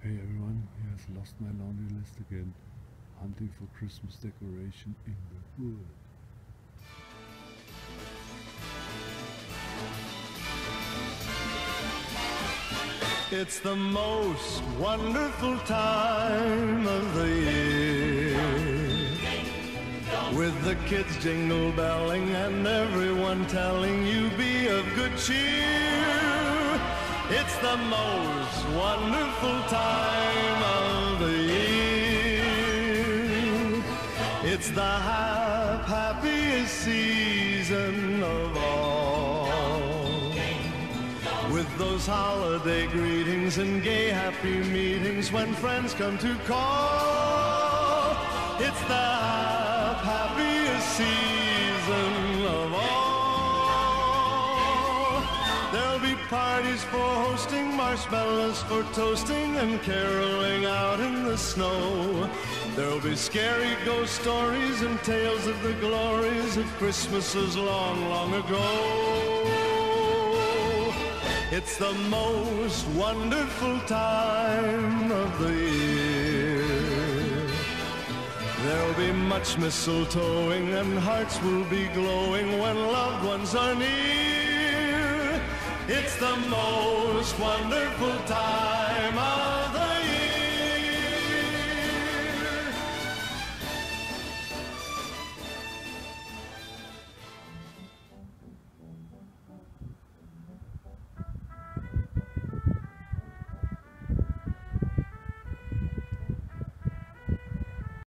Hey everyone, here's Lost My Laundry List again, hunting for Christmas decoration in the wood. It's the most wonderful time of the year, with the kids jingle belling and everyone telling you be of good cheer. It's the most wonderful time of the year. It's the happiest season of all, with those holiday greetings and gay happy meetings when friends come to call. It's the happiest season of all. There'll be parties for hosting, marshmallows for toasting, and caroling out in the snow. There'll be scary ghost stories and tales of the glories of Christmases long, long ago. It's the most wonderful time of the year. There'll be much mistletoeing and hearts will be glowing when loved ones are near. It's the most wonderful time of